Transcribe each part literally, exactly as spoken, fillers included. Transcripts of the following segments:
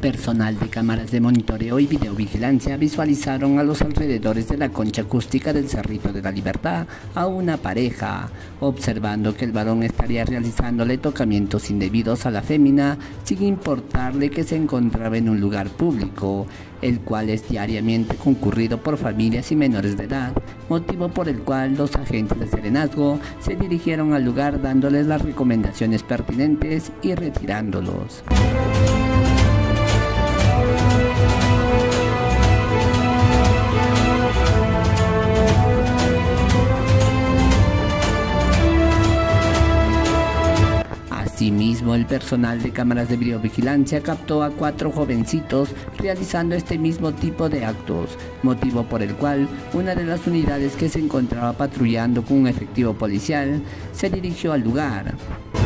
Personal de cámaras de monitoreo y videovigilancia visualizaron a los alrededores de la concha acústica del Cerrito de la Libertad a una pareja, observando que el varón estaría realizándole tocamientos indebidos a la fémina sin importarle que se encontraba en un lugar público, el cual es diariamente concurrido por familias y menores de edad, motivo por el cual los agentes de serenazgo se dirigieron al lugar dándoles las recomendaciones pertinentes y retirándolos. Asimismo, el personal de cámaras de videovigilancia captó a cuatro jovencitos realizando este mismo tipo de actos, motivo por el cual una de las unidades que se encontraba patrullando con un efectivo policial se dirigió al lugar.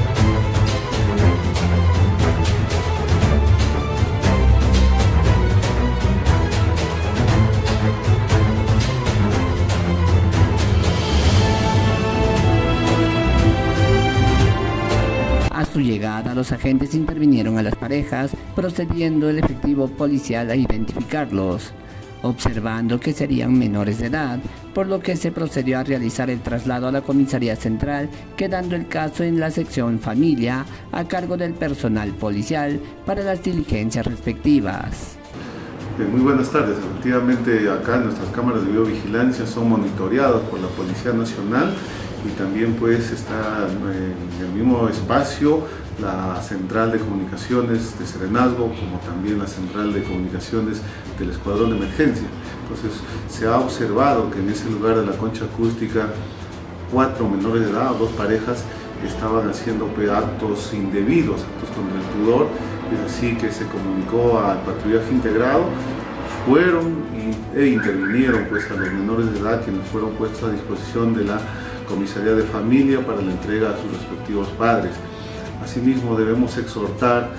A su llegada, los agentes intervinieron a las parejas, procediendo el efectivo policial a identificarlos, observando que serían menores de edad, por lo que se procedió a realizar el traslado a la comisaría central, quedando el caso en la sección familia a cargo del personal policial para las diligencias respectivas. Muy buenas tardes. Efectivamente, acá nuestras cámaras de videovigilancia son monitoreadas por la Policía Nacional y también pues está en el mismo espacio la central de comunicaciones de Serenazgo, como también la central de comunicaciones del Escuadrón de Emergencia. Entonces se ha observado que en ese lugar de la concha acústica cuatro menores de edad, dos parejas, estaban haciendo actos indebidos, actos contra el pudor. Es así que se comunicó al patrullaje integrado, fueron y, e intervinieron pues a los menores de edad, quienes fueron puestos a disposición de la comisaría de familia para la entrega a sus respectivos padres. Asimismo, debemos exhortar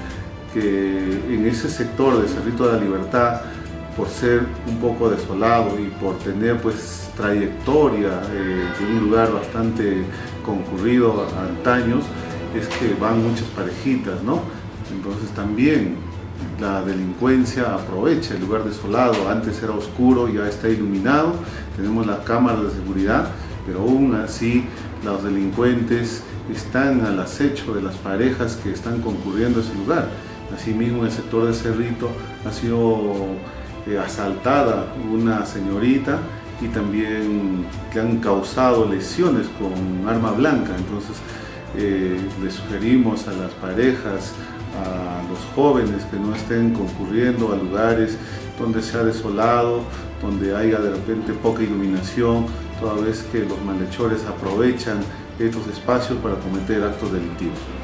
que en ese sector de Cerrito de la Libertad, por ser un poco desolado y por tener pues trayectoria eh, de un lugar bastante concurrido a antaños, es que van muchas parejitas, ¿no? Entonces también la delincuencia aprovecha el lugar desolado. Antes era oscuro, ya está iluminado, tenemos las cámaras de seguridad, pero aún así los delincuentes están al acecho de las parejas que están concurriendo a ese lugar. Asimismo, en el sector de Cerrito ha sido eh, asaltada una señorita y también le han causado lesiones con arma blanca. Entonces eh, le sugerimos a las parejas, a los jóvenes, que no estén concurriendo a lugares donde sea desolado, donde haya de repente poca iluminación, toda vez que los malhechores aprovechan estos espacios para cometer actos delictivos.